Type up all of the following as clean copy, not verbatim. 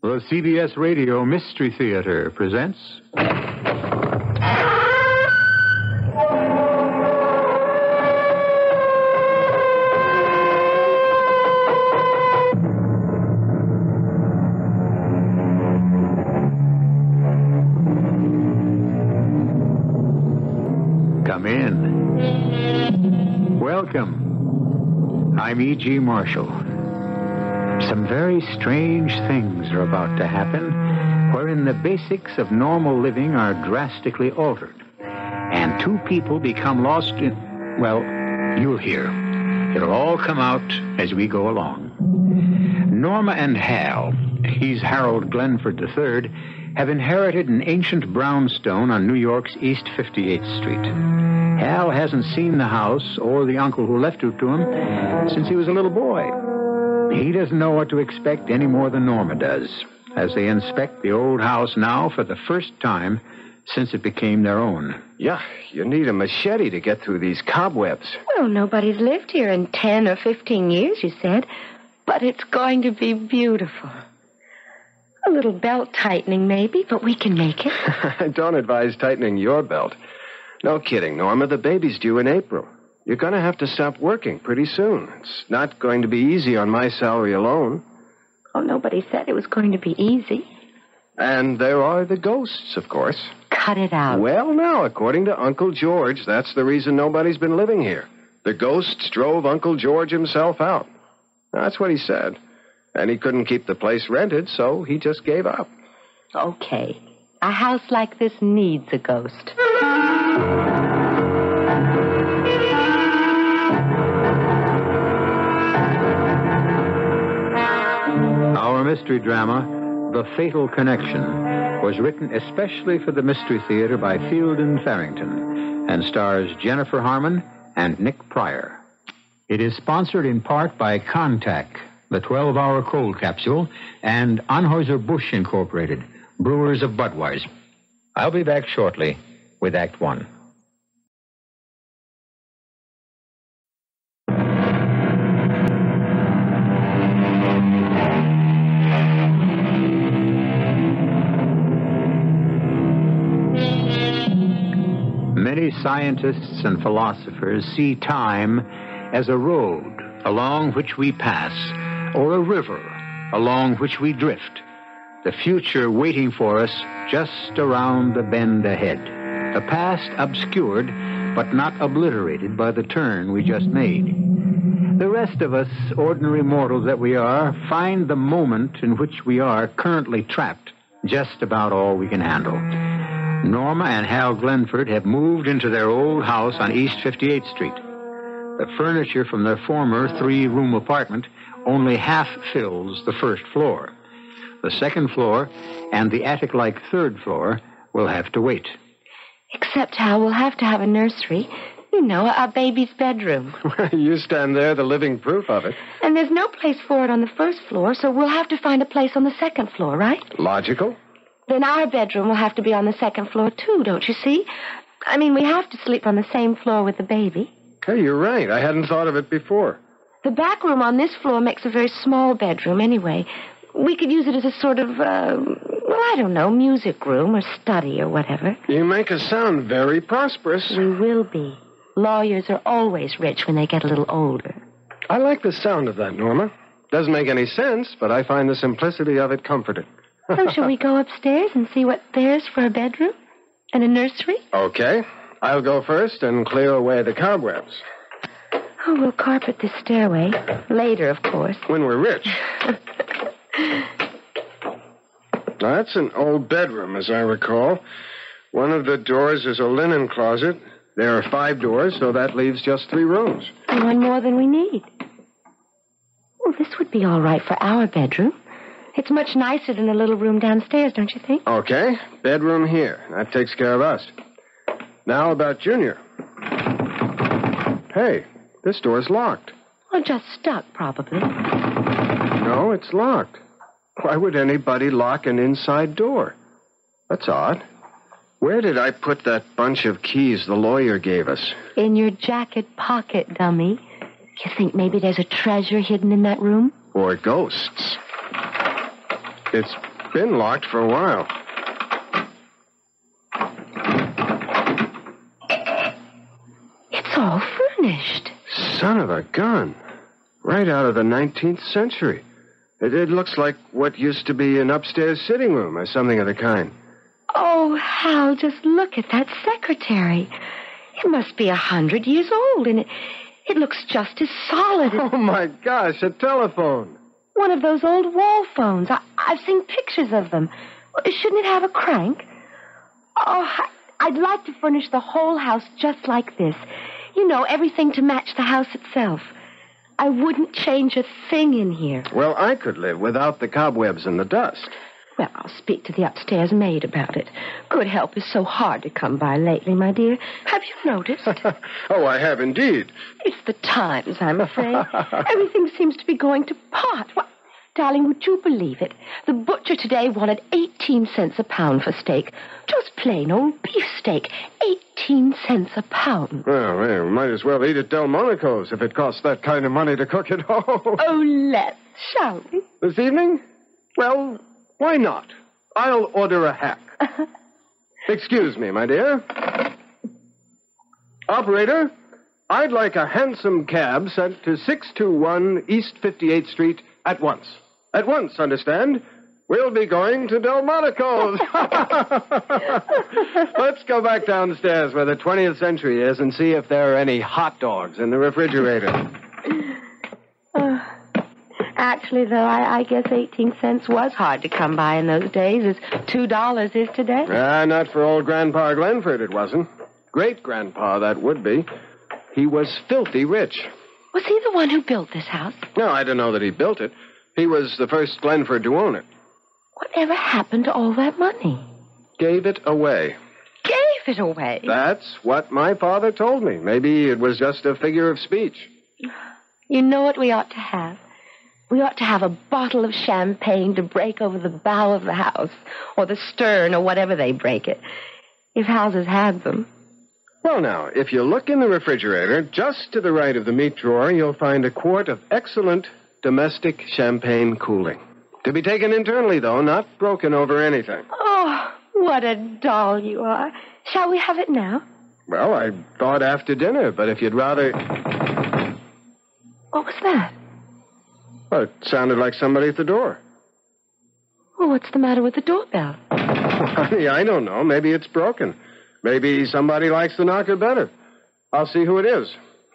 The CBS Radio Mystery Theater presents... Come in. Welcome. I'm E.G. Marshall. Some very strange things are about to happen, wherein the basics of normal living are drastically altered. And two people become lost in... Well, you'll hear. It'll all come out as we go along. Norma and Hal, he's Harold Glenford III, have inherited an ancient brownstone on New York's East 58th Street. Hal hasn't seen the house or the uncle who left it to him since he was a little boy. He doesn't know what to expect any more than Norma does, as they inspect the old house now for the first time since it became their own. Yeah, you need a machete to get through these cobwebs. Well, nobody's lived here in 10 or 15 years, you said. But it's going to be beautiful. A little belt tightening, maybe, but we can make it. I don't advise tightening your belt. No kidding, Norma. The baby's due in April. You're going to have to stop working pretty soon. It's not going to be easy on my salary alone. Oh, nobody said it was going to be easy. And there are the ghosts, of course. Cut it out. Well, now, according to Uncle George, that's the reason nobody's been living here. The ghosts drove Uncle George himself out. That's what he said. And he couldn't keep the place rented, so he just gave up. Okay. A house like this needs a ghost. Our mystery drama, The Fatal Connection, was written especially for the Mystery Theater by Fielden Farrington and stars Jennifer Harmon and Nick Pryor. It is sponsored in part by Contact, the 12-hour cold capsule, and Anheuser-Busch Incorporated, brewers of Budweiser. I'll be back shortly with Act One. Many scientists and philosophers see time as a road along which we pass, or a river along which we drift, the future waiting for us just around the bend ahead, the past obscured but not obliterated by the turn we just made. The rest of us, ordinary mortals that we are, find the moment in which we are currently trapped just about all we can handle. Norma and Hal Glenford have moved into their old house on East 58th Street. The furniture from their former 3-room apartment only half fills the first floor. The second floor and the attic-like third floor will have to wait. Except, Hal, we'll have to have a nursery. You know, our baby's bedroom. You stand there, the living proof of it. And there's no place for it on the first floor, so we'll have to find a place on the second floor, right? Logical. Then our bedroom will have to be on the second floor, too, don't you see? I mean, we have to sleep on the same floor with the baby. Hey, you're right. I hadn't thought of it before. The back room on this floor makes a very small bedroom anyway. We could use it as a sort of, I don't know, music room or study or whatever. You make us sound very prosperous. We will be. Lawyers are always rich when they get a little older. I like the sound of that, Norma. Doesn't make any sense, but I find the simplicity of it comforting. So shall we go upstairs and see what there's for a bedroom and a nursery? Okay. I'll go first and clear away the cobwebs. Oh, we'll carpet this stairway. Later, of course. When we're rich. That's an old bedroom, as I recall. One of the doors is a linen closet. There are 5 doors, so that leaves just 3 rooms. One more than we need. Well, this would be all right for our bedroom. It's much nicer than the little room downstairs, don't you think? Okay. Bedroom here. That takes care of us. Now about Junior. Hey, this door's locked. Well, just stuck, probably. No, it's locked. Why would anybody lock an inside door? That's odd. Where did I put that bunch of keys the lawyer gave us? In your jacket pocket, dummy. You think maybe there's a treasure hidden in that room? Or ghosts. It's been locked for a while. It's all furnished. Son of a gun. Right out of the 19th century. It looks like what used to be an upstairs sitting room or something of the kind. Oh, Hal, just look at that secretary. It must be 100 years old, and it looks just as solid as... Oh, my gosh, a telephone. One of those old wall phones. I've seen pictures of them. Shouldn't it have a crank? Oh, I'd like to furnish the whole house just like this. You know, everything to match the house itself. I wouldn't change a thing in here. Well, I could live without the cobwebs and the dust. Well, I'll speak to the upstairs maid about it. Good help is so hard to come by lately, my dear. Have you noticed? Oh, I have indeed. It's the times, I'm afraid. Everything seems to be going to pot. What? Darling, would you believe it? The butcher today wanted 18 cents a pound for steak. Just plain old beef steak. 18 cents a pound. Well, we might as well eat at Delmonico's if it costs that kind of money to cook at home. Oh, let's, shall we? This evening? Well, why not? I'll order a hack. Excuse me, my dear. Operator, I'd like a hansom cab sent to 621 East 58th Street at once. At once, understand? We'll be going to Delmonico's. Let's go back downstairs where the 20th century is and see if there are any hot dogs in the refrigerator. Actually, though, I guess 18 cents was hard to come by in those days, as $2 is today. Not for old Grandpa Glenford, it wasn't. Great-grandpa, that would be. He was filthy rich. Was he the one who built this house? No, I don't know that he built it. He was the first Glenford to own it. Whatever happened to all that money? Gave it away. Gave it away? That's what my father told me. Maybe it was just a figure of speech. You know what we ought to have? We ought to have a bottle of champagne to break over the bow of the house, or the stern, or whatever they break it, if houses had them. Well, now, if you look in the refrigerator, just to the right of the meat drawer, you'll find a quart of excellent domestic champagne cooling. To be taken internally, though, not broken over anything. Oh, what a doll you are. Shall we have it now? Well, I thought after dinner, but if you'd rather... What was that? Well, it sounded like somebody at the door. Well, what's the matter with the doorbell? Honey, I don't know. Maybe it's broken. Maybe somebody likes the knocker better. I'll see who it is.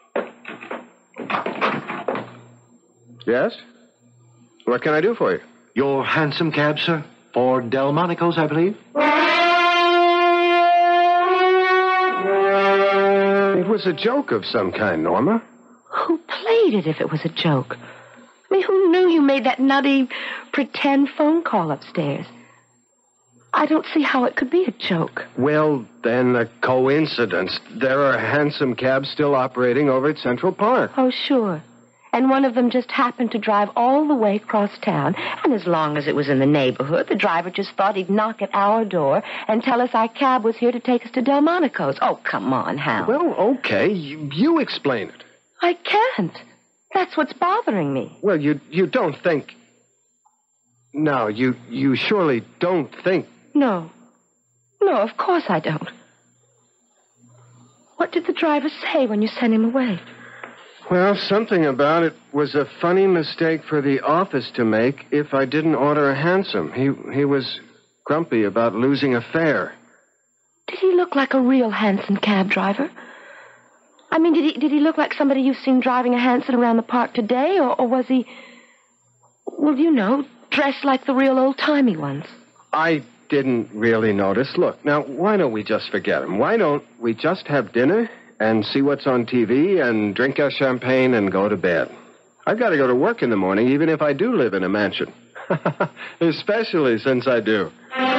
Yes? What can I do for you? Your hansom cab, sir? For Delmonico's, I believe? It was a joke of some kind, Norma. Who played it if it was a joke? I mean, who knew you made that nutty pretend phone call upstairs? I don't see how it could be a joke. Well, then, a coincidence. There are hansom cabs still operating over at Central Park. Oh, sure. And one of them just happened to drive all the way across town. And as long as it was in the neighborhood, the driver just thought he'd knock at our door and tell us our cab was here to take us to Delmonico's. Oh, come on, Hal. Well, okay. You explain it. I can't. That's what's bothering me. Well, you don't think... No, you surely don't think... No. No, of course I don't. What did the driver say when you sent him away? Well, something about it was a funny mistake for the office to make if I didn't order a hansom. He was grumpy about losing a fare. Did he look like a real hansom cab driver? I mean, did he look like somebody you've seen driving a hansom around the park today, or was he, well, you know, dressed like the real old-timey ones? I didn't really notice. Look, now, why don't we just forget him? Why don't we just have dinner and see what's on TV and drink our champagne and go to bed? I've got to go to work in the morning, even if I do live in a mansion. Especially since I do.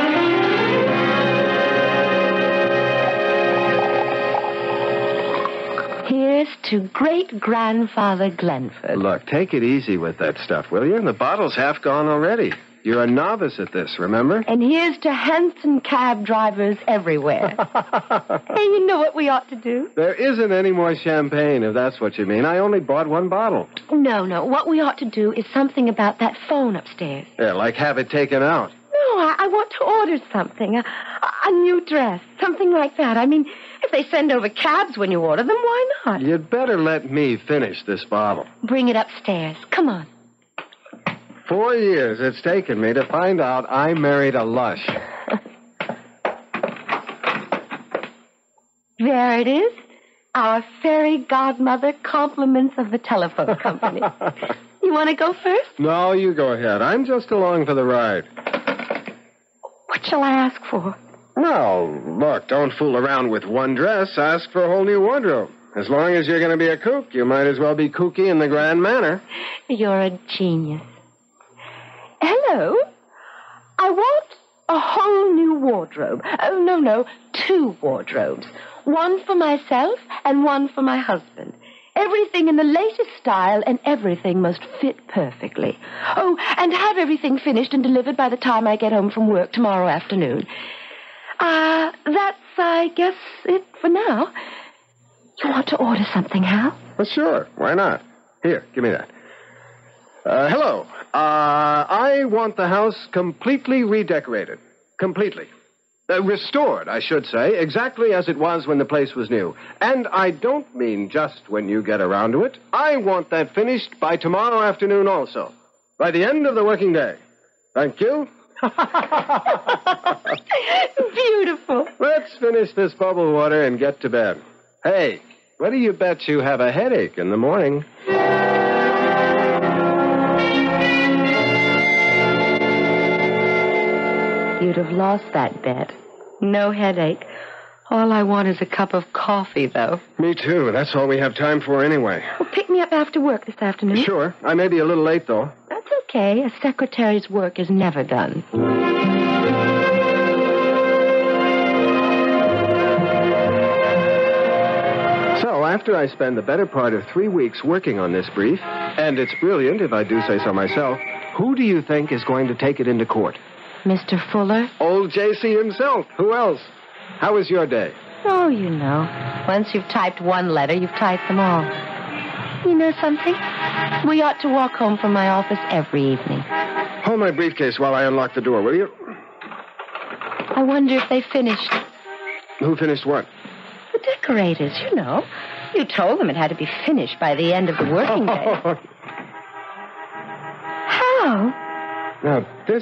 Here's to great-grandfather Glenford. Look, take it easy with that stuff, will you? The bottle's half gone already. You're a novice at this, remember? And here's to hansom cab drivers everywhere. Hey, you know what we ought to do? There isn't any more champagne, if that's what you mean. I only bought one bottle. No. What we ought to do is something about that phone upstairs. Yeah, like have it taken out. I want to order something. A new dress, something like that. I mean, if they send over cabs when you order them, why not? You'd better let me finish this bottle. Bring it upstairs. Come on. 4 years it's taken me to find out I married a lush. There it is. Our fairy godmother compliments of the telephone company. You want to go first? No, you go ahead. I'm just along for the ride. What shall I ask for? No, look, don't fool around with one dress. Ask for a whole new wardrobe. As long as you're going to be a kook, you might as well be kooky in the grand manner. You're a genius. Hello? I want a whole new wardrobe. Oh, no, 2 wardrobes. One for myself and one for my husband. Everything in the latest style, and everything must fit perfectly. Oh, and have everything finished and delivered by the time I get home from work tomorrow afternoon. That's, I guess, it for now. You want to order something, Hal? Well, sure. Why not? Here, give me that. Hello. I want the house completely redecorated. Completely. Restored, I should say, exactly as it was when the place was new. And I don't mean just when you get around to it. I want that finished by tomorrow afternoon also. By the end of the working day. Thank you. Beautiful. Let's finish this bubble water and get to bed. Hey, what do you bet you have a headache in the morning? You'd have lost that bet. No headache. All I want is a cup of coffee, though. Me too. That's all we have time for anyway. Well, pick me up after work this afternoon. Sure. I may be a little late, though. That's okay. A secretary's work is never done. So, after I spend the better part of 3 weeks working on this brief, and it's brilliant if I do say so myself, who do you think is going to take it into court? Mr. Fuller? Old J.C. himself. Who else? How was your day? Oh, you know. Once you've typed one letter, you've typed them all. You know something? We ought to walk home from my office every evening. Hold my briefcase while I unlock the door, will you? I wonder if they finished. Who finished what? The decorators, you know. You told them it had to be finished by the end of the working day. How? Now, this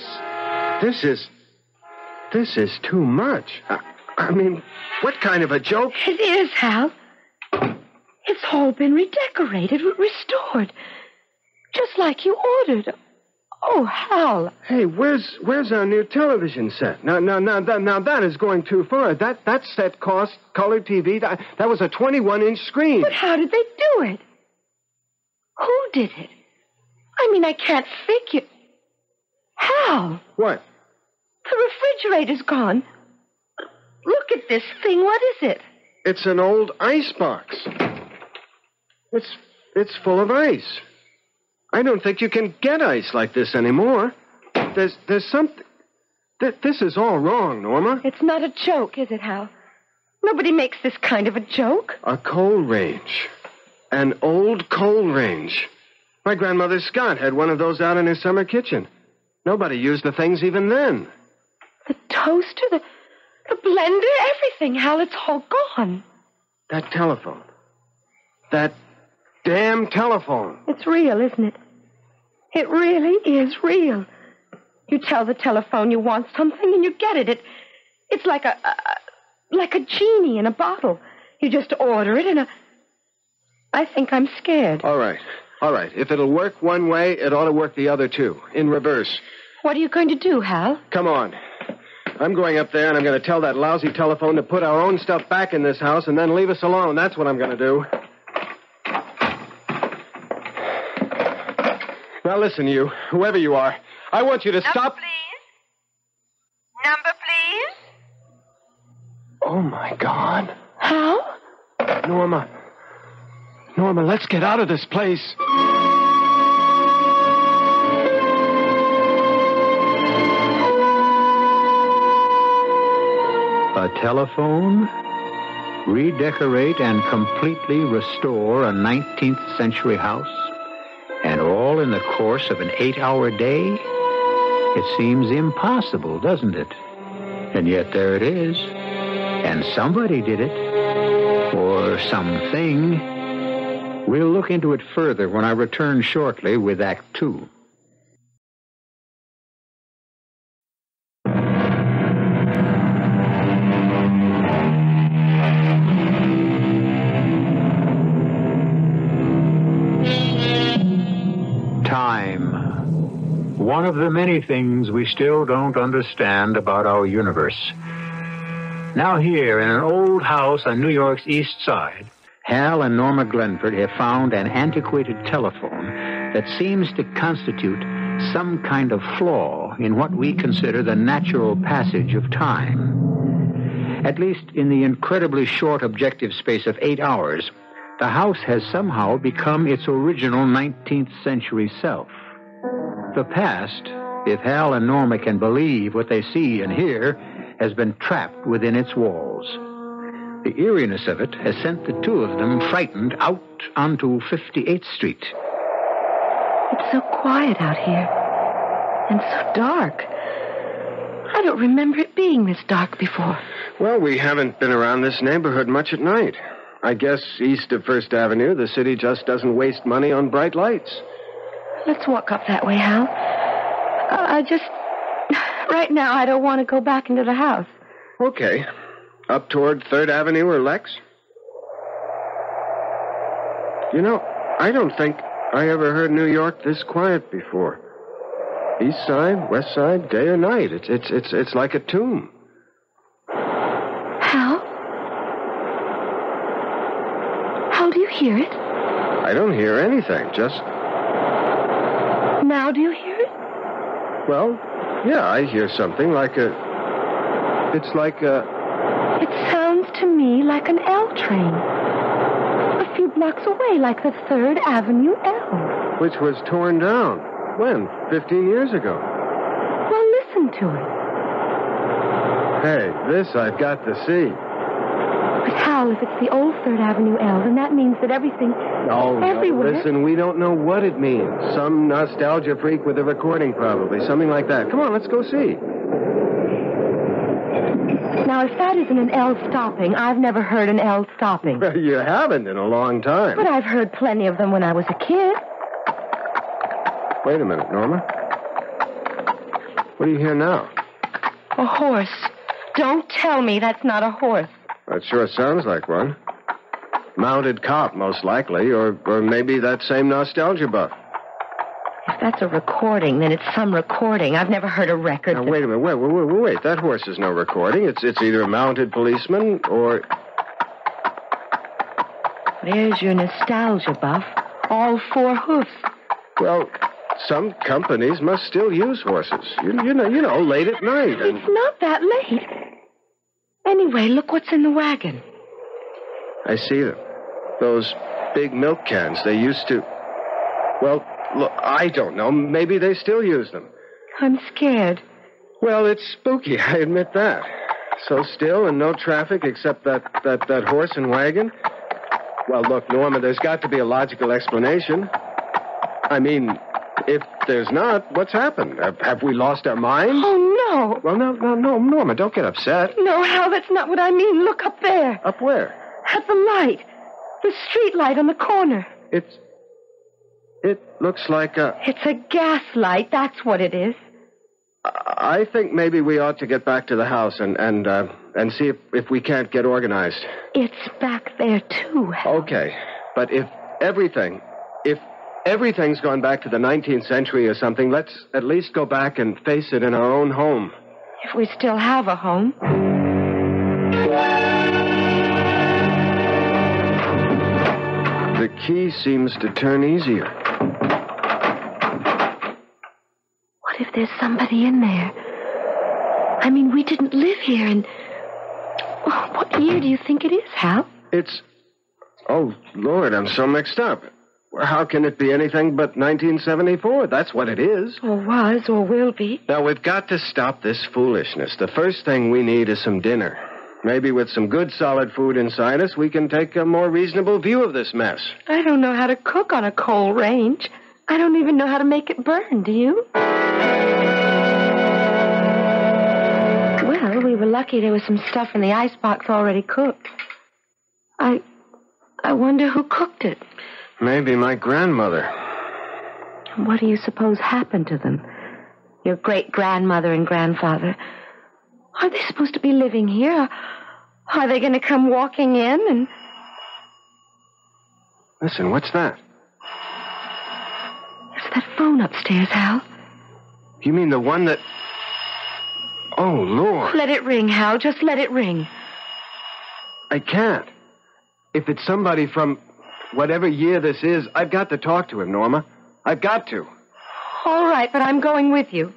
is too much. I mean, what kind of a joke? It is, Hal. It's all been redecorated, restored. Just like you ordered. Oh, Hal. Hey, where's our new television set? Now, that is going too far. That set cost color TV. That was a 21-inch screen. But how did they do it? Who did it? I mean, I can't figure. Hal. What? The refrigerator's gone. Look at this thing. What is it? It's an old ice box. It's full of ice. I don't think you can get ice like this anymore. There's something... This is all wrong, Norma. It's not a joke, is it, Hal? Nobody makes this kind of a joke. A coal range. An old coal range. My grandmother Scott had one of those out in her summer kitchen. Nobody used the things even then. The toaster, the blender, everything, Hal, it's all gone. That telephone. That damn telephone. It's real, isn't it? It really is real. You tell the telephone you want something and you get it. It's like a genie in a bottle. You just order it and I think I'm scared. All right. If it'll work one way, it ought to work the other too. In reverse. What are you going to do, Hal? Come on. I'm going up there and I'm going to tell that lousy telephone to put our own stuff back in this house and then leave us alone. That's what I'm going to do. Now listen, you, whoever you are, I want you to stop... Number, please. Oh, my God. Hal? Norma, let's get out of this place. A telephone? Redecorate and completely restore a 19th century house? And all in the course of an 8-hour day? It seems impossible, doesn't it? And yet there it is. And somebody did it. Or something. We'll look into it further when I return shortly with Act Two. Time. One of the many things we still don't understand about our universe. Now here, in an old house on New York's East Side, Hal and Norma Glenford have found an antiquated telephone that seems to constitute some kind of flaw in what we consider the natural passage of time. At least in the incredibly short objective space of 8 hours, the house has somehow become its original 19th century self. The past, if Hal and Norma can believe what they see and hear, has been trapped within its walls. The eeriness of it has sent the two of them frightened out onto 58th Street. It's so quiet out here. And so dark. I don't remember it being this dark before. Well, we haven't been around this neighborhood much at night. I guess east of First Avenue, the city just doesn't waste money on bright lights. Let's walk up that way, Hal. Right now, I don't want to go back into the house. Okay. Up toward 3rd Avenue or Lex? You know, I don't think I ever heard New York this quiet before. East side, west side, day or night. It's like a tomb. Hal? Hal, do you hear it? I don't hear anything, just... Now do you hear it? Well, yeah, I hear something like a... It's like a... It sounds to me like an L train. A few blocks away, like the 3rd Avenue L. Which was torn down. When? 15 years ago. Well, listen to it. Hey, this I've got to see. But Hal, if it's the old 3rd Avenue L, then that means that everything... everywhere... No, listen, we don't know what it means. Some nostalgia freak with a recording, probably. Something like that. Come on, let's go see. Now, if that isn't an L stopping, I've never heard an L stopping. Well, you haven't in a long time. But I've heard plenty of them when I was a kid. Wait a minute, Norma. What do you hear now? A horse. Don't tell me that's not a horse. That sure sounds like one. Mounted cop, most likely, or maybe that same nostalgia buff. If that's a recording, then it's some recording. I've never heard a record. Now, wait a minute. Wait. That horse is no recording. It's either a mounted policeman or... There's your nostalgia buff. All 4 hoofs. Well, some companies must still use horses. You know, late at night. And... It's not that late. Anyway, look what's in the wagon. I see them. Those big milk cans. They used to... Well, look, I don't know. Maybe they still use them. I'm scared. Well, it's spooky, I admit that. So still and no traffic except that horse and wagon. Well, look, Norma, there's got to be a logical explanation. I mean, if there's not, what's happened? Have we lost our minds? Oh, no. Well, no, Norma, don't get upset. No, Hal, that's not what I mean. Look up there. Up where? At the light. The street light on the corner. It looks like a... It's a gas light, that's what it is. I think maybe we ought to get back to the house and see if we can't get organized. It's back there, too, Hal. Okay, but if everything's gone back to the 19th century or something, let's at least go back and face it in our own home. If we still have a home. The key seems to turn easier. What if there's somebody in there? I mean, we didn't live here in... Oh, what year do you think it is, Hal? It's... Oh, Lord, I'm so mixed up. How can it be anything but 1974? That's what it is. Or was, or will be. Now, we've got to stop this foolishness. The first thing we need is some dinner. Maybe with some good, solid food inside us, we can take a more reasonable view of this mess. I don't know how to cook on a coal range. I don't even know how to make it burn, do you? Well, we were lucky there was some stuff in the icebox already cooked. I wonder who cooked it. Maybe my grandmother. What do you suppose happened to them? Your great-grandmother and grandfather. Are they supposed to be living here? Are they going to come walking in and... Listen, what's that? It's that phone upstairs, Hal. You mean the one that... Oh, Lord. Let it ring, Hal. Just let it ring. I can't. If it's somebody from whatever year this is, I've got to talk to him, Norma. I've got to. All right, but I'm going with you.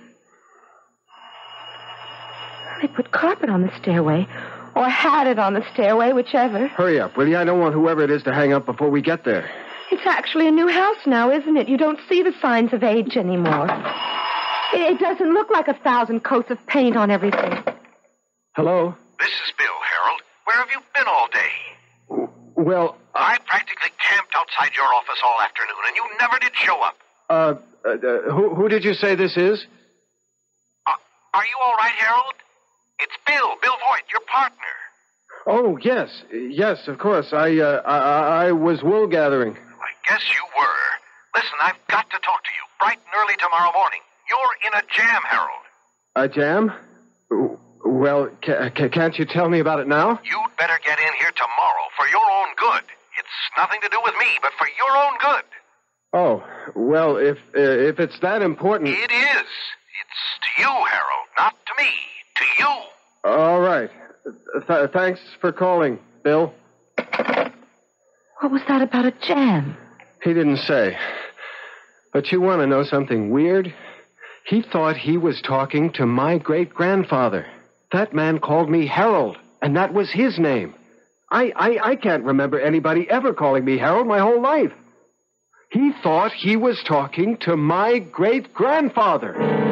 They put carpet on the stairway, or had it on the stairway, whichever. Hurry up, will you? I don't want whoever it is to hang up before we get there. It's actually a new house now, isn't it? You don't see the signs of age anymore. It doesn't look like 1,000 coats of paint on everything. Hello? This is Bill, Harold. Where have you been all day? Well, I practically camped outside your office all afternoon, and you never did show up. who did you say this is? Are you all right, Harold? It's Bill Voigt, your partner. Oh, yes. Yes, of course. I was wool gathering. I guess you were. Listen, I've got to talk to you bright and early tomorrow morning. You're in a jam, Harold. A jam? Well, can't you tell me about it now? You'd better get in here tomorrow for your own good. It's nothing to do with me, but for your own good. Oh, well, if it's that important... It is. It's to you, Harold, not to me. To you. All right. Thanks for calling, Bill. What was that about a jam? He didn't say. But you want to know something weird? He thought he was talking to my great-grandfather. That man called me Harold, and that was his name. I can't remember anybody ever calling me Harold my whole life. He thought he was talking to my great-grandfather.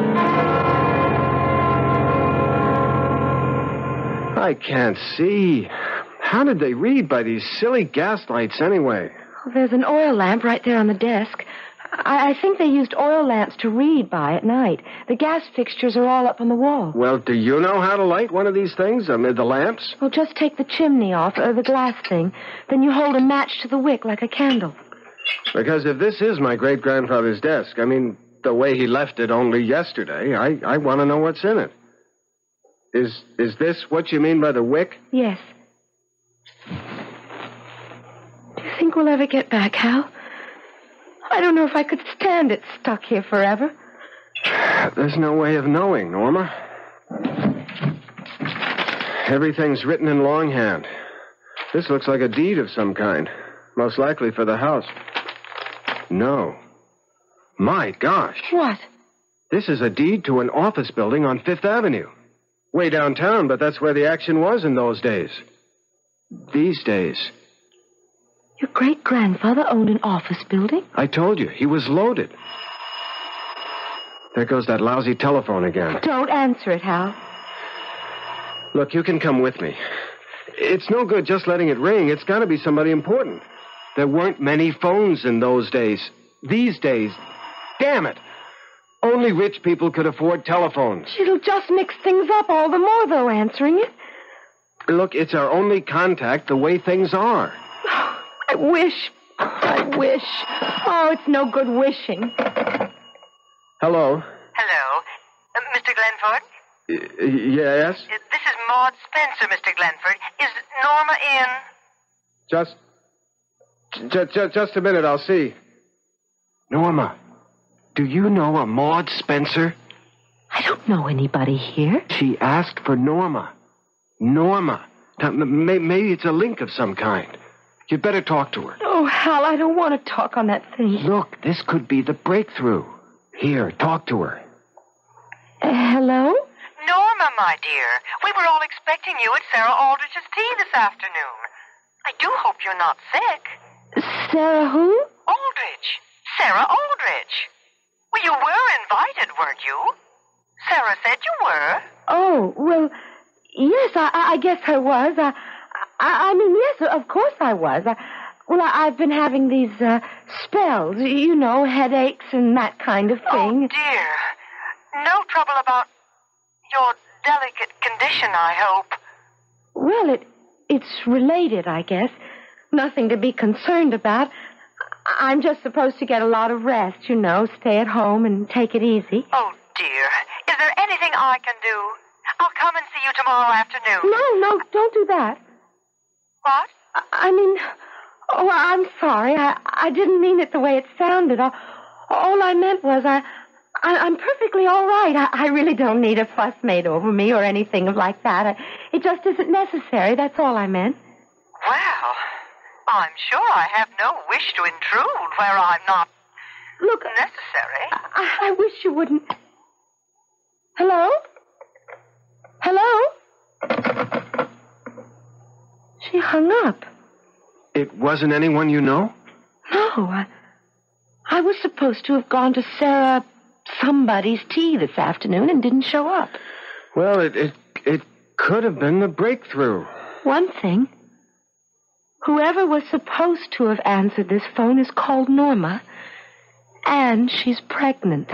I can't see. How did they read by these silly gaslights anyway? Well, there's an oil lamp right there on the desk. I think they used oil lamps to read by at night. The gas fixtures are all up on the wall. Well, do you know how to light one of these things? The lamps? Well, just take the chimney off, or the glass thing. Then you hold a match to the wick like a candle. Because if this is my great-grandfather's desk, I mean, the way he left it only yesterday, I want to know what's in it. Is this what you mean by the wick? Yes. Do you think we'll ever get back, Hal? I don't know if I could stand it stuck here forever. There's no way of knowing, Norma. Everything's written in longhand. This looks like a deed of some kind. Most likely for the house. No. My gosh. What? This is a deed to an office building on Fifth Avenue. Way downtown, but that's where the action was in those days. These days. Your great-grandfather owned an office building? I told you, he was loaded. There goes that lousy telephone again. Don't answer it, Hal. Look, you can come with me. It's no good just letting it ring. It's got to be somebody important. There weren't many phones in those days. These days, damn it. Only rich people could afford telephones. It'll just mix things up all the more, though, answering it. Look, it's our only contact the way things are. I wish. Oh, it's no good wishing. Hello. Hello. Mr. Glenford? Yes? This is Maud Spencer, Mr. Glenford. Is Norma in? Just a minute, I'll see. Norma, do you know a Maud Spencer? I don't know anybody here. She asked for Norma. Norma. Now, maybe it's a link of some kind. You'd better talk to her. Oh, Hal, I don't want to talk on that thing. Look, this could be the breakthrough. Here, talk to her. Hello? Norma, my dear. We were all expecting you at Sarah Aldrich's tea this afternoon. I do hope you're not sick. Sarah who? Aldrich. Sarah Aldrich. Well, you were invited, weren't you? Sarah said you were. Oh, well, yes, I guess I was. I mean, yes, of course I was. I've been having these spells, you know, headaches and that kind of thing. Oh, dear. No trouble about your delicate condition, I hope. Well, it's related, I guess. Nothing to be concerned about. I'm just supposed to get a lot of rest, stay at home and take it easy. Oh, dear. Is there anything I can do? I'll come and see you tomorrow afternoon. No, don't do that. What? I'm sorry. I didn't mean it the way it sounded. All I meant was I'm perfectly all right. I really don't need a fuss made over me or anything like that. It just isn't necessary. That's all I meant. Well, I'm sure I have no wish to intrude where I'm not necessary. I wish you wouldn't. Hello? Hello? She hung up. It wasn't anyone you know? No, I was supposed to have gone to Sarah somebody's tea this afternoon and didn't show up. Well, it could have been the breakthrough. One thing. Whoever was supposed to have answered this phone is called Norma, and she's pregnant.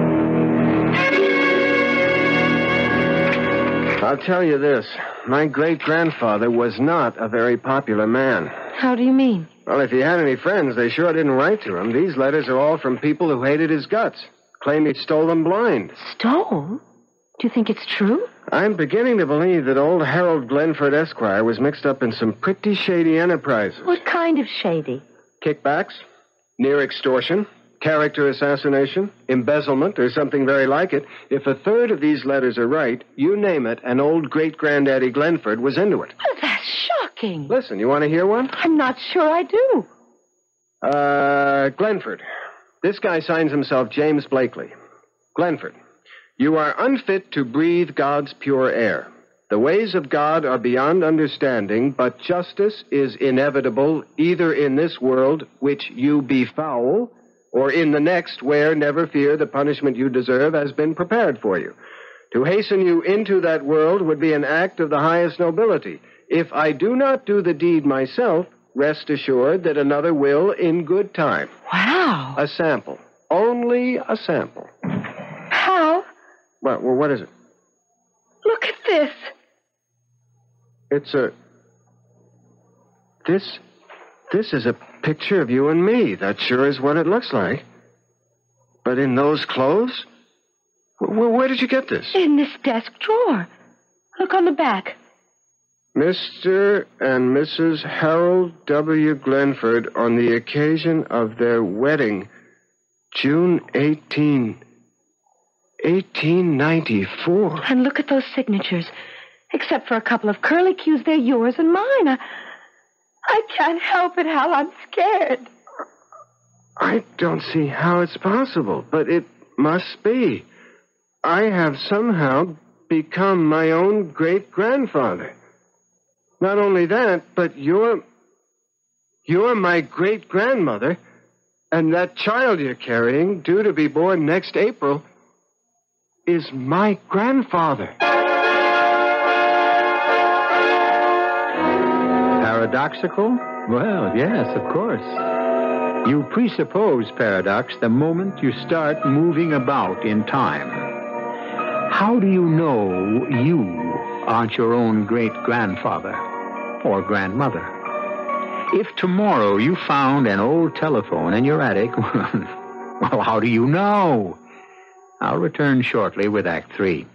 I'll tell you this. My great-grandfather was not a very popular man. How do you mean? Well, if he had any friends, they sure didn't write to him. These letters are all from people who hated his guts. Claim he stole them blind. Stole? Do you think it's true? I'm beginning to believe that old Harold Glenford Esquire was mixed up in some pretty shady enterprises. What kind of shady? Kickbacks, near extortion, character assassination, embezzlement, or something very like it. If a third of these letters are right, you name it, and old great-granddaddy Glenford was into it. Oh, that's shocking. Listen, you want to hear one? I'm not sure I do. Glenford. This guy signs himself James Blakely. Glenford. You are unfit to breathe God's pure air. The ways of God are beyond understanding, but justice is inevitable either in this world, which you befoul, or in the next, where, never fear, the punishment you deserve has been prepared for you. To hasten you into that world would be an act of the highest nobility. If I do not do the deed myself, rest assured that another will in good time. Wow. A sample. Only a sample. How? Well, what is it? Look at this. It's This is a picture of you and me. That sure is what it looks like. But in those clothes? Where did you get this? In this desk drawer. Look on the back. Mr. and Mrs. Harold W. Glenford on the occasion of their wedding, June 1894. And look at those signatures. Except for a couple of curlicues, they're yours and mine. I can't help it, Hal. I'm scared. I don't see how it's possible, but it must be. I have somehow become my own great-grandfather. Not only that, but you're my great-grandmother, and that child you're carrying, due to be born next April, is my grandfather. Paradoxical? Well, yes, of course. You presuppose paradox the moment you start moving about in time. How do you know you aren't your own great-grandfather or grandmother? If tomorrow you found an old telephone in your attic, well, how do you know? I'll return shortly with Act 3.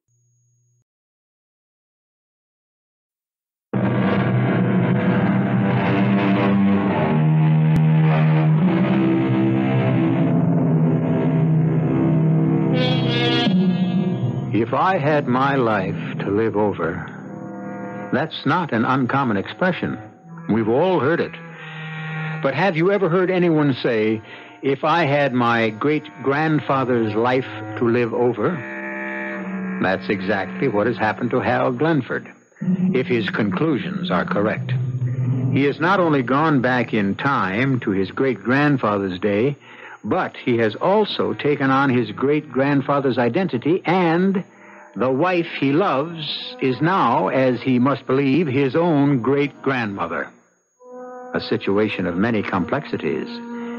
If I had my life to live over, that's not an uncommon expression. We've all heard it. But have you ever heard anyone say, if I had my great-grandfather's life to live over? That's exactly what has happened to Hal Glenford, if his conclusions are correct. He has not only gone back in time to his great-grandfather's day, but he has also taken on his great-grandfather's identity, and the wife he loves is now, as he must believe, his own great-grandmother. A situation of many complexities.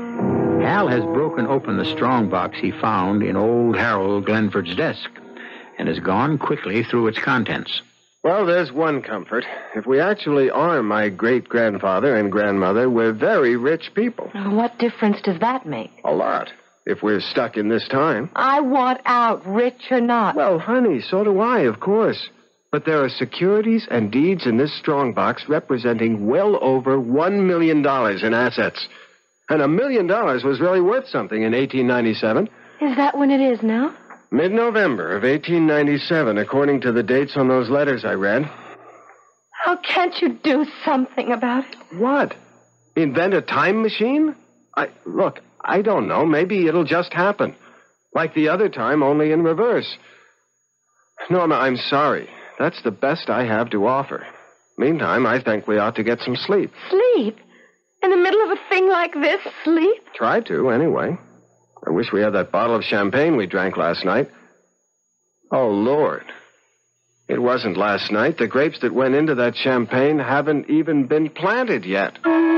Hal has broken open the strongbox he found in old Harold Glenford's desk. and has gone quickly through its contents. Well, there's one comfort. If we actually are my great-grandfather and grandmother, we're very rich people. What difference does that make? A lot. If we're stuck in this time. I want out, rich or not. Well, honey, so do I, of course. But there are securities and deeds in this strongbox representing well over $1 million in assets. And $1 million was really worth something in 1897. Is that when it is now? Mid-November of 1897, according to the dates on those letters I read. How can't you do something about it? What? Invent a time machine? Look, I don't know. Maybe it'll just happen. Like the other time, only in reverse. Norma, I'm sorry. That's the best I have to offer. Meantime, I think we ought to get some sleep. Sleep? In the middle of a thing like this, sleep? Try to, anyway. I wish we had that bottle of champagne we drank last night. Oh, Lord. It wasn't last night. The grapes that went into that champagne haven't even been planted yet.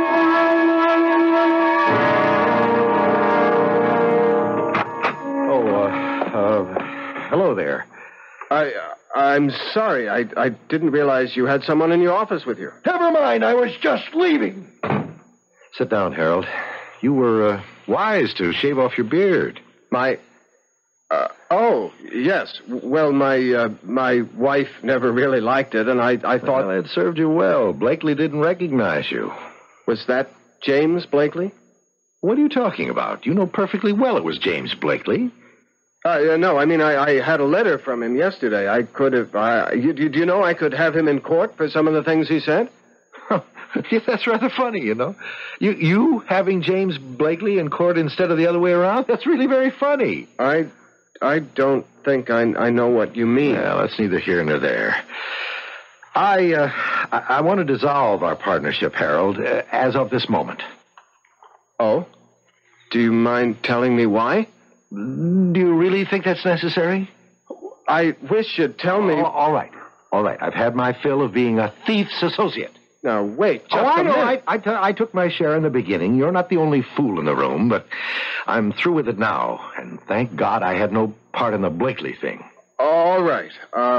Hello there. I'm sorry. I didn't realize you had someone in your office with you. Never mind, I was just leaving. Sit down, Harold. You were wise to shave off your beard. Oh, yes. Well, my wife never really liked it, and I thought... Well, it served you well. Blakely didn't recognize you. Was that James Blakely? What are you talking about? You know perfectly well it was James Blakely. No, I mean, I had a letter from him yesterday. I could have... do you know I could have him in court for some of the things he said? Yeah, that's rather funny, you know. You having James Blakely in court instead of the other way around? That's really very funny. I don't think I know what you mean. Well, that's neither here nor there. I want to dissolve our partnership, Harold, as of this moment. Oh? Do you mind telling me why? Do you really think that's necessary? I wish you'd tell me... All right. I've had my fill of being a thief's associate. Now, wait, just I a know. minute. I took my share in the beginning. You're not the only fool in the room, but I'm through with it now. And thank God I had no part in the Blakely thing. All right.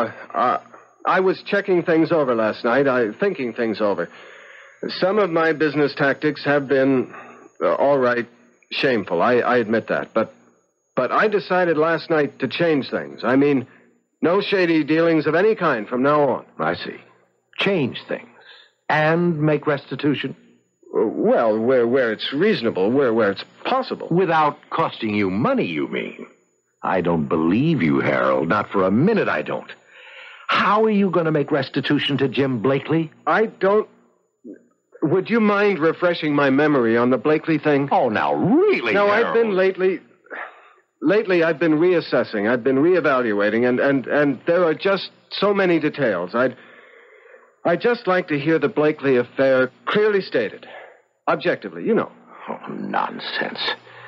I was checking things over last night, thinking things over. Some of my business tactics have been, all right, shameful. I admit that. But I decided last night to change things. I mean, no shady dealings of any kind from now on. I see. Change things. And make restitution? Well, where it's reasonable, where it's possible. Without costing you money, you mean? I don't believe you, Harold. Not for a minute, I don't. How are you going to make restitution to Jim Blakely? I don't... Would you mind refreshing my memory on the Blakely thing? Oh, now, really, No, Harold? I've been Lately, I've been reassessing. I've been reevaluating, and there are just so many details. I'd just like to hear the Blakely affair clearly stated. Objectively, you know. Oh, nonsense.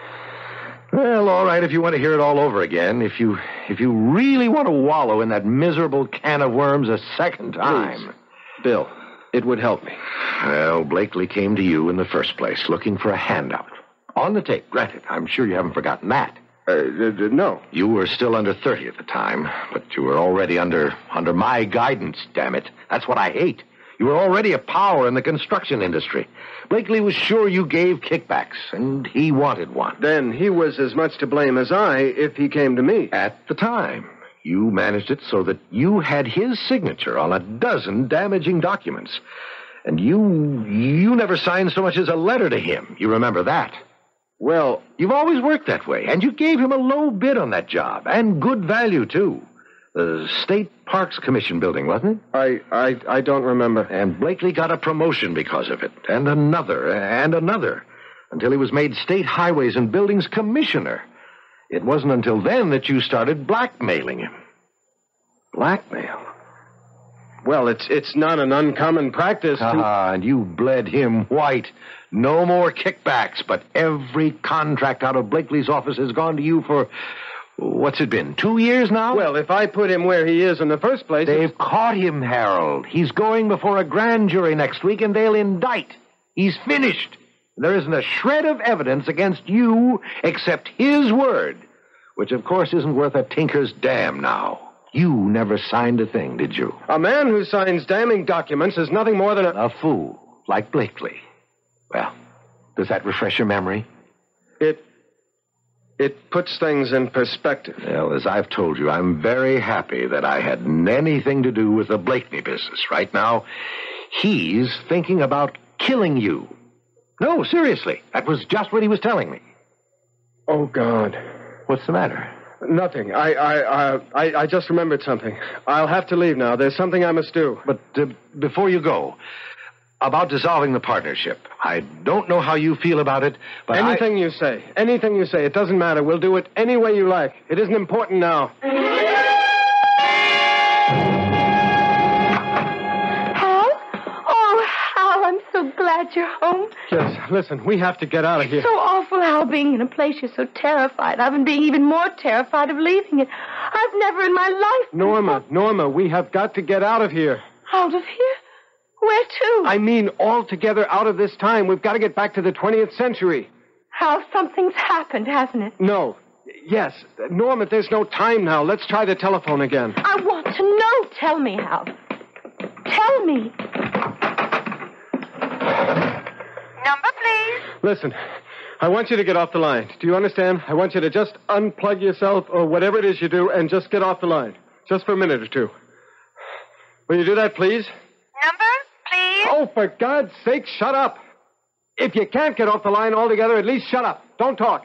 Well, all right, if you want to hear it all over again, if you really want to wallow in that miserable can of worms a second time. Please. Bill, it would help me. Well, Blakely came to you in the first place, looking for a handout. On the tape, granted. I'm sure you haven't forgotten that. No. You were still under 30 at the time, but you were already under my guidance, damn it. That's what I hate. You were already a power in the construction industry. Blakely was sure you gave kickbacks, and he wanted one. Then he was as much to blame as I if he came to me. At the time, you managed it so that you had his signature on a dozen damaging documents. And you never signed so much as a letter to him. You remember that? Well, you've always worked that way, and you gave him a low bid on that job, and good value, too. The State Parks Commission building, wasn't it? I don't remember. And Blakely got a promotion because of it, and another, until he was made State Highways and Buildings Commissioner. It wasn't until then that you started blackmailing him. Blackmail? Well, it's not an uncommon practice. And you bled him white. No more kickbacks, but every contract out of Blakely's office has gone to you for, what's it been, 2 years now? Well, if I put him where he is in the first place... They've caught him, Harold. He's going before a grand jury next week, and they'll indict. He's finished. There isn't a shred of evidence against you except his word, which, of course, isn't worth a tinker's damn now. You never signed a thing, did you? A man who signs damning documents is nothing more than A fool, like Blakely. Well, does that refresh your memory? It puts things in perspective. Well, as I've told you, I'm very happy that I had anything to do with the Blakeney business. Right now, he's thinking about killing you. No, seriously. That was just what he was telling me. Oh, God. What's the matter? Nothing. I just remembered something. I'll have to leave now. There's something I must do. But before you go, about dissolving the partnership. I don't know how you feel about it, but Anything you say. Anything you say. It doesn't matter. We'll do it any way you like. It isn't important now. Hal? Oh, Hal, I'm so glad you're home. Yes, listen, we have to get out of here. So awful, Hal, being in a place you're so terrified of and being even more terrified of leaving it. I've never in my life... Norma, we have got to get out of here. Out of here? Where to? I mean, altogether out of this time. We've got to get back to the 20th century. Hal, something's happened, hasn't it? No. Yes. Norma, there's no time now. Let's try the telephone again. I want to know. Tell me, Hal. Tell me. Number, please. Listen, I want you to get off the line. Do you understand? I want you to just unplug yourself or whatever it is you do and just get off the line. Just for a minute or two. Will you do that, please? Number, please. Oh, for God's sake, shut up. If you can't get off the line altogether, at least shut up. Don't talk.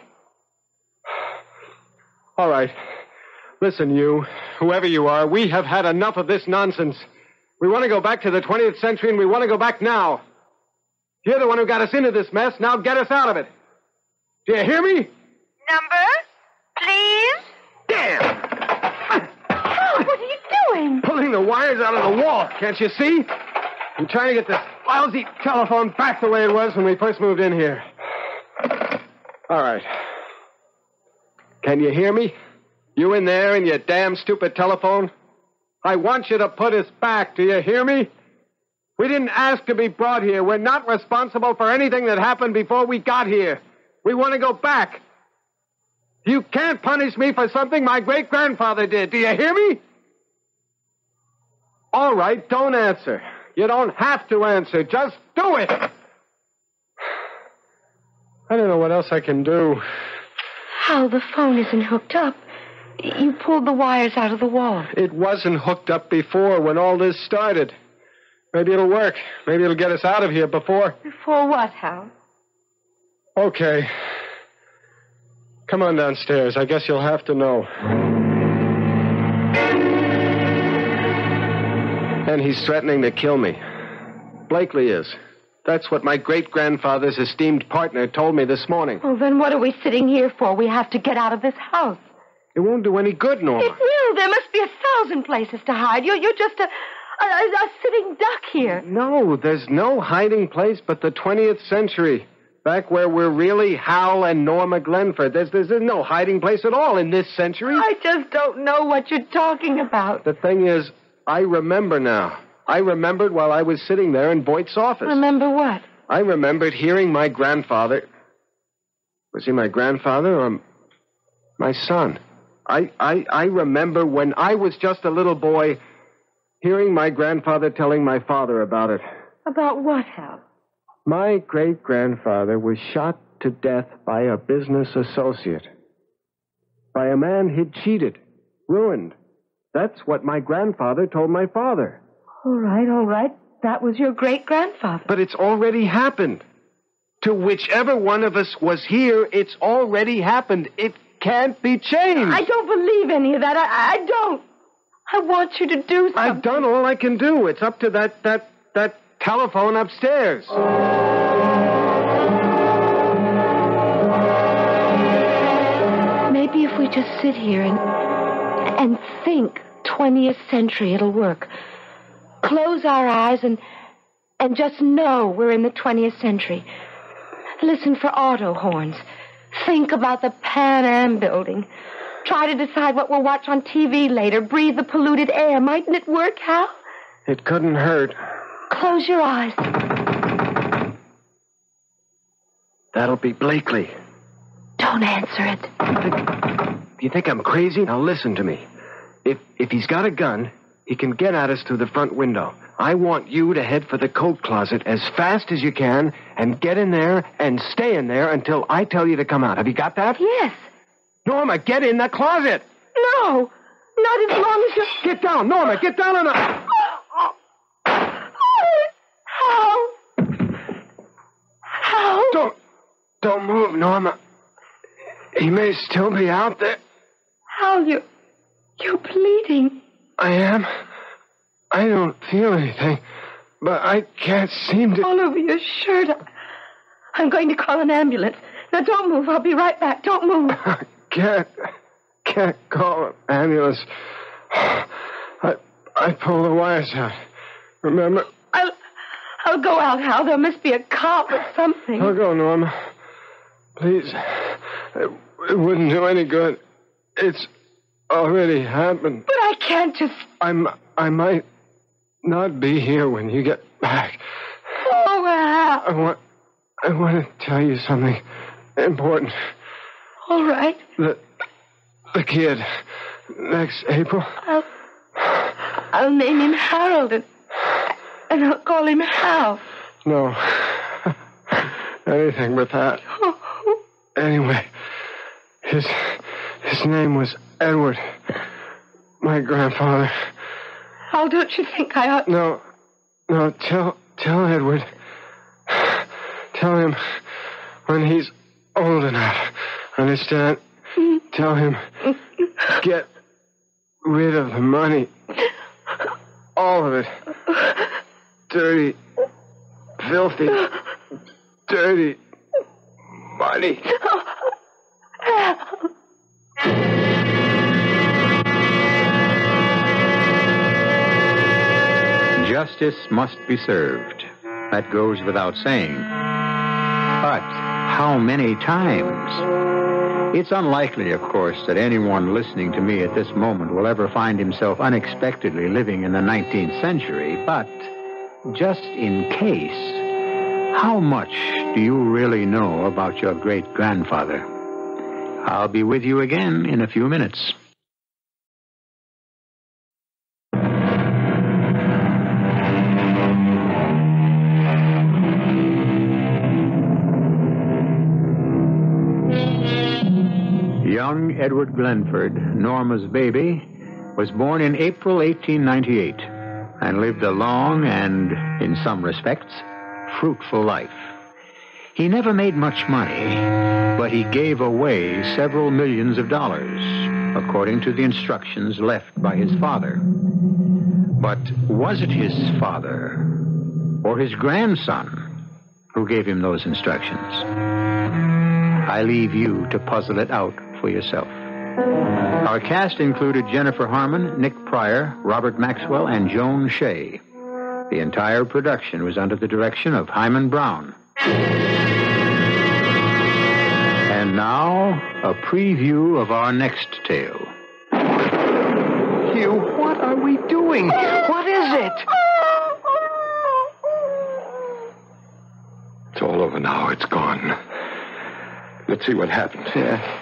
All right. Listen, you, whoever you are, we have had enough of this nonsense. We want to go back to the 20th century, and we want to go back now. You're the one who got us into this mess. Now get us out of it. Do you hear me? Number, please. Damn! Hal, what are you doing? Pulling the wires out of the wall. Can't you see? I'm trying to get this lousy telephone back the way it was when we first moved in here. All right. Can you hear me? You in there in your damn stupid telephone? I want you to put us back. Do you hear me? We didn't ask to be brought here. We're not responsible for anything that happened before we got here. We want to go back. You can't punish me for something my great-grandfather did. Do you hear me? All right, don't answer. You don't have to answer. Just do it. I don't know what else I can do. Hal, the phone isn't hooked up. You pulled the wires out of the wall. It wasn't hooked up before when all this started. Maybe it'll work. Maybe it'll get us out of here before... Before what, Hal? Okay. Come on downstairs. I guess you'll have to know. And he's threatening to kill me. Blakely is. That's what my great-grandfather's esteemed partner told me this morning. Well, then what are we sitting here for? We have to get out of this house. It won't do any good, Norma. It will. There must be 1,000 places to hide. You're just a sitting duck here. No, there's no hiding place but the 20th century. Back where we're really Hal and Norma Glenford. There's no hiding place at all in this century. I just don't know what you're talking about. The thing is, I remember now. I remembered while I was sitting there in Voight's office. Remember what? I remembered hearing my grandfather... Was he my grandfather or my son? I remember when I was just a little boy hearing my grandfather telling my father about it. About what, Hal? My great-grandfather was shot to death by a business associate. By a man he'd cheated, ruined. That's what my grandfather told my father. All right. That was your great-grandfather. But it's already happened. To whichever one of us was here, it's already happened. It can't be changed. I don't believe any of that. I don't. I want you to do something. I've done all I can do. It's up to that telephone upstairs. Maybe if we just sit here and think 20th century, it'll work. Close our eyes and just know we're in the 20th century. Listen for auto horns. Think about the Pan Am building. Try to decide what we'll watch on TV later. Breathe the polluted air. Mightn't it work, Hal? It couldn't hurt. Close your eyes. That'll be Blakely. Don't answer it. Do you think I'm crazy? Now listen to me. If he's got a gun, he can get at us through the front window. I want you to head for the coat closet as fast as you can and get in there and stay in there until I tell you to come out. Have you got that? Yes. Norma, get in the closet. No. Not as long as you... Get down, Norma. Get down on the... How? Don't move, Norma. He may still be out there. How? You're bleeding. I am. I don't feel anything, but I can't seem to... All over your shirt. I'm going to call an ambulance. Now, don't move. I'll be right back. Don't move. I can't call an ambulance. I pulled the wires out. Remember? I'll go out, Hal. There must be a cop or something. I'll go, Norma. Please. It wouldn't do any good. It's already happened. But I can't just... I might not be here when you get back. Oh, Hal. I want to tell you something important. All right. The kid. Next April. I'll name him Harold and I'll call him Hal. No. Anything but that. Anyway, his name was Edward. My grandfather. Hal, don't you think I ought... No, tell Edward. Tell him when he's old enough. Understand? Tell him get rid of the money. All of it. Dirty, filthy, dirty money. Justice must be served. That goes without saying. But how many times? It's unlikely, of course, that anyone listening to me at this moment will ever find himself unexpectedly living in the 19th century, but just in case, how much do you really know about your great-grandfather? I'll be with you again in a few minutes. Young Edward Glenford, Norma's baby, was born in April 1898 and lived a long and, in some respects, fruitful life. He never made much money, but he gave away several millions of dollars, according to the instructions left by his father. But was it his father or his grandson who gave him those instructions? I leave you to puzzle it out for yourself. Our cast included Jennifer Harmon, Nick Pryor, Robert Maxwell, and Joan Shea. The entire production was under the direction of Hyman Brown. And now, a preview of our next tale. Hugh, what are we doing? What is it? It's all over now. It's gone. Let's see what happened. Yeah.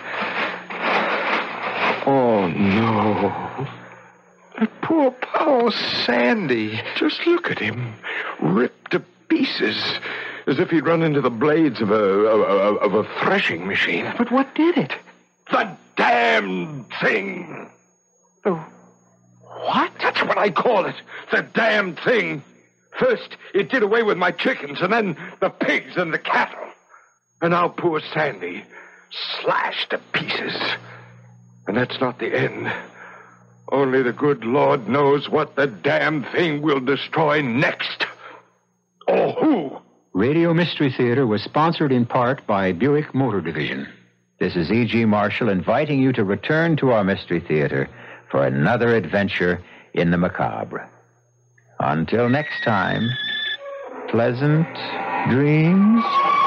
Oh, no. That poor Sandy. Just look at him. Ripped to pieces. As if he'd run into the blades of a threshing machine. But what did it? The damn thing. Oh, what? That's what I call it. The damn thing. First, it did away with my chickens, and then the pigs and the cattle. And now poor Sandy, slashed to pieces. And that's not the end. Only the good Lord knows what the damn thing will destroy next. Or who. Radio Mystery Theater was sponsored in part by Buick Motor Division. This is E.G. Marshall inviting you to return to our Mystery Theater for another adventure in the macabre. Until next time, pleasant dreams.